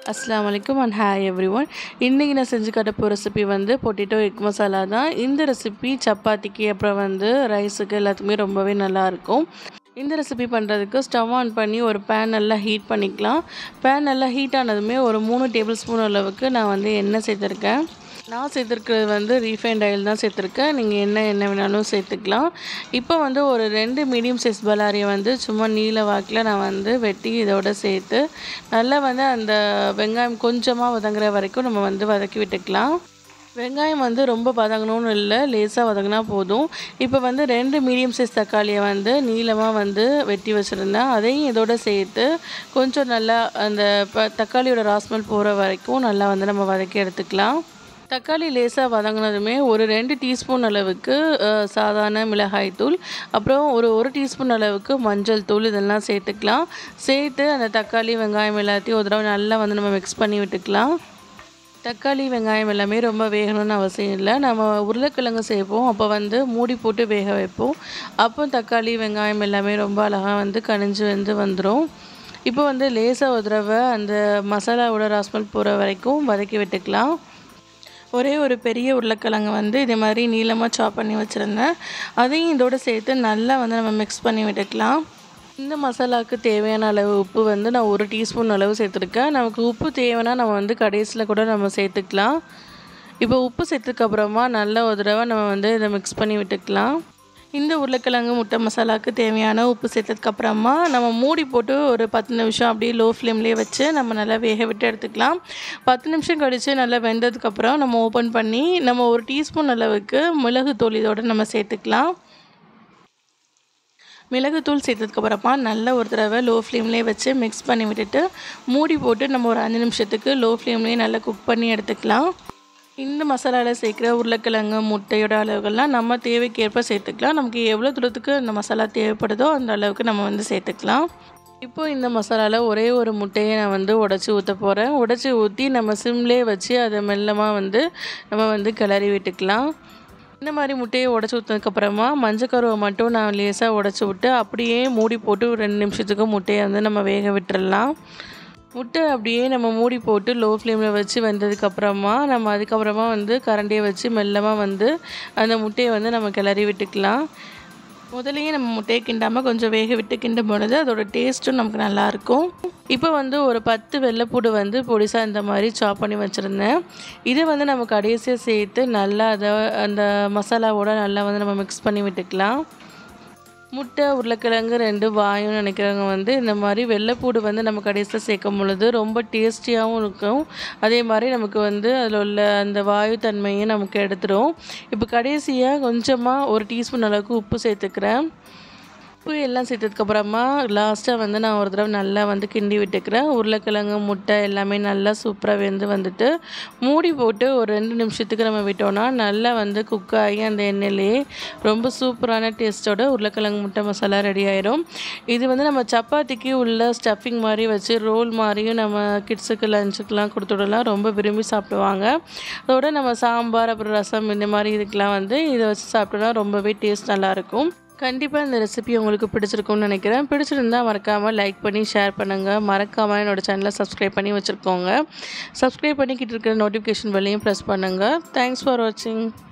அஸ்ஸலாமு அலைக்கும் and hi everyone. இன்றைக்கி நான் செஞ்சு காட்ட போகிற ரெசிபி வந்து பொட்டேட்டோ எக் மசாலா தான். இந்த ரெசிபி சப்பாத்திக்கு அப்புறம் வந்து ரைஸுக்கு எல்லாத்துக்குமே ரொம்பவே நல்லாயிருக்கும். இந்த ரெசிபி பண்ணுறதுக்கு ஸ்டவ் ஆன் பண்ணி ஒரு பேன் நல்லா ஹீட் பண்ணிக்கலாம். பேன் நல்லா ஹீட் ஆனதுமே ஒரு 3 டேபிள் ஸ்பூன் அளவுக்கு நான் வந்து எண்ணெய் சேர்த்துருக்கேன். நான் சேர்த்துருக்கிறது வந்து ரீஃபைண்ட் ஆயில் தான் சேர்த்துருக்கேன். நீங்கள் என்ன வேணாலும் சேர்த்துக்கலாம். இப்போ வந்து ஒரு 2 மீடியம் சைஸ் பல்லாரியை வந்து சும்மா நீல வாக்கில் நான் வந்து வெட்டி இதோட சேர்த்து நல்லா வந்து அந்த வெங்காயம் கொஞ்சமாக வதங்குற வரைக்கும் நம்ம வந்து வதக்கி விட்டுக்கலாம். வெங்காயம் வந்து ரொம்ப வதங்கணும்னு இல்லை, லேசாக வதங்கினா போதும். இப்போ வந்து 2 மீடியம் சைஸ் தக்காளியை வந்து நீளமாக வந்து வெட்டி வச்சுருந்தேன். அதையும் இதோட சேர்த்து கொஞ்சம் நல்லா அந்த தக்காளியோட ராஸ்மெல் போகிற வரைக்கும் நல்லா வந்து நம்ம வதக்கி எடுத்துக்கலாம். தக்காளி லேசாக வதங்கினதுமே ஒரு 2 டீஸ்பூன் அளவுக்கு சாதாரண மிளகாய்த்தூள், அப்புறம் ஒரு டீஸ்பூன் அளவுக்கு மஞ்சள் தூள் இதெல்லாம் சேர்த்துக்கலாம். சேர்த்து அந்த தக்காளி வெங்காயம் எல்லாத்தையும் ஒரு தடவை நல்லா வந்து நம்ம மிக்ஸ் பண்ணி விட்டுக்கலாம். தக்காளி வெங்காயம் எல்லாமே ரொம்ப வேகணும்னு அவசியம் இல்லை. நம்ம உருளைக்கிழங்கு சேர்ப்போம், அப்போ வந்து மூடி போட்டு வேக வைப்போம். அப்போ தக்காளி வெங்காயம் எல்லாமே ரொம்ப அழகாக வந்து கனிஞ்சு வந்துடும். இப்போ வந்து லேசாக ஒரு தடவை அந்த மசாலாவோட ராஸ்மெல் போகிற வரைக்கும் வதக்கி விட்டுக்கலாம். ஒரு பெரிய உருளைக்கிழங்கு வந்து இதே மாதிரி நீளமாக சாப் பண்ணி வச்சுருந்தேன். அதையும் இதோடு சேர்த்து நல்லா வந்து நம்ம மிக்ஸ் பண்ணி விட்டுக்கலாம். இந்த மசாலாவுக்கு தேவையான அளவு உப்பு வந்து நான் 1 டீஸ்பூன் அளவு சேர்த்துருக்கேன். நமக்கு உப்பு தேவைன்னா நம்ம வந்து கடைசியில் கூட நம்ம சேர்த்துக்கலாம். இப்போ உப்பு சேர்த்ததுக்கப்புறமா நல்ல ஒரு தடவை நம்ம வந்து இதை மிக்ஸ் பண்ணி விட்டுக்கலாம். இந்த உருளைக்கிழங்கு முட்டை மசாலாவுக்கு தேவையான உப்பு சேர்த்ததுக்கப்புறமா நம்ம மூடி போட்டு ஒரு 10 நிமிஷம் அப்படியே லோ ஃப்ளேம்லேயே வச்சு நம்ம நல்லா வேக விட்டு எடுத்துக்கலாம். 10 நிமிஷம் கழித்து நல்லா வெந்ததுக்கப்புறம் நம்ம ஓப்பன் பண்ணி நம்ம 1 டீஸ்பூன் அளவுக்கு மிளகுத்தூள் இதோடு நம்ம சேர்த்துக்கலாம். மிளகுத்தூள் சேர்த்ததுக்கப்புறமா நல்ல ஒரு தடவை லோ ஃப்ளேம்லேயே வச்சு மிக்ஸ் பண்ணி விட்டுட்டு மூடி போட்டு நம்ம ஒரு 5 நிமிஷத்துக்கு லோ ஃப்ளேம்லேயே நல்லா குக் பண்ணி எடுத்துக்கலாம். இந்த மசாலாவில் சேர்க்குற உருளைக்கிழங்கு முட்டையோட அளவுகள்லாம் நம்ம தேவைக்கேற்ப சேர்த்துக்கலாம். நமக்கு எவ்வளோ தூரத்துக்கு அந்த மசாலா தேவைப்படுதோ அந்த அளவுக்கு நம்ம வந்து சேர்த்துக்கலாம். இப்போது இந்த மசாலாவில் ஒரு முட்டையை நான் வந்து உடச்சி ஊற்ற போகிறேன். உடச்சி ஊற்றி நம்ம சிம்லேயே வச்சு அதை மெல்லமாக வந்து நம்ம வந்து கிளறி விட்டுக்கலாம். இந்த மாதிரி முட்டையை உடச்சி ஊற்றினதுக்கப்புறமா மஞ்சக்கருவை மட்டும் நான் லேசாக உடச்சி விட்டு அப்படியே மூடி போட்டு ஒரு 2 நிமிஷத்துக்கு முட்டையை வந்து நம்ம வேக விட்டுடலாம். முட்டை அப்படியே நம்ம மூடி போட்டு லோ ஃப்ளேமில் வச்சு வெந்ததுக்கப்புறமா நம்ம அதுக்கப்புறமா வந்து கரண்டியை வச்சு மெல்லமாக வந்து அந்த முட்டையை வந்து நம்ம கிளறி விட்டுக்கலாம். முதலையே நம்ம முட்டையை கிண்டாமல் கொஞ்சம் வேக விட்டு கிண்டும் பொழுது அதோட டேஸ்ட்டும் நமக்கு நல்லாயிருக்கும். இப்போ வந்து ஒரு 10 வெள்ளைப்பூடு வந்து பொடிசாக இந்த மாதிரி சாப் பண்ணி வச்சுருந்தேன். இதை வந்து நம்ம கடைசியாக சேர்த்து நல்லா அந்த மசாலாவோட நல்லா வந்து நம்ம மிக்ஸ் பண்ணி விட்டுக்கலாம். முட்டை உருளைக்கிழங்கு 2 வாயும்னு நினைக்கிறவங்க வந்து இந்த மாதிரி வெள்ளைப்பூடு வந்து நம்ம கடைசியில் சேர்க்கும் பொழுது ரொம்ப டேஸ்டியாகவும் இருக்கும். அதே மாதிரி நமக்கு வந்து அதில் உள்ள அந்த வாயு தன்மையை நமக்கு எடுத்துடும். இப்போ கடைசியாக கொஞ்சமாக 1 டீஸ்பூன் அளவுக்கு உப்பு சேர்த்துக்கிறேன். உப்பு எல்லாம் சேர்த்ததுக்கப்புறமா லாஸ்ட்டாக வந்து நான் ஒரு தடவை நல்லா வந்து கிண்டி விட்டுக்கிறேன். உருளைக்கிழங்கு முட்டை எல்லாமே நல்லா சூப்பராக வந்துட்டு மூடி போட்டு ஒரு 2 நிமிஷத்துக்கு நம்ம விட்டோன்னா நல்லா வந்து குக் ஆகி அந்த எண்ணெயிலே ரொம்ப சூப்பரான டேஸ்ட்டோட உருளைக்கிழங்கு முட்டை மசாலா ரெடி ஆயிடும். இது வந்து நம்ம சப்பாத்திக்கு உள்ள ஸ்டஃபிங் மாதிரி வச்சு ரோல் மாதிரியும் நம்ம கிட்ஸுக்கு லஞ்சுக்கெலாம் கொடுத்துடலாம். ரொம்ப விரும்பி சாப்பிடுவாங்க. அதோட நம்ம சாம்பார் அப்புறம் ரசம் இந்த மாதிரி இதுக்கெலாம் வந்து இதை வச்சு சாப்பிட்டோன்னா ரொம்பவே டேஸ்ட் நல்லாயிருக்கும். கண்டிப்பாக இந்த ரெசிபி உங்களுக்கு பிடிச்சிருக்கும்னு நினைக்கிறேன். பிடிச்சிருந்தால் மறக்காமல் லைக் பண்ணி ஷேர் பண்ணுங்கள். மறக்காமல் என்னோடய சேனலை சப்ஸ்கிரைப் பண்ணி வச்சுருக்கோங்க. சப்ஸ்கிரைப் பண்ணிக்கிட்டு இருக்கிற நோட்டிஃபிகேஷன் பெல்லையும் ப்ரெஸ் பண்ணுங்கள். தேங்க்ஸ் ஃபார் வாட்சிங்.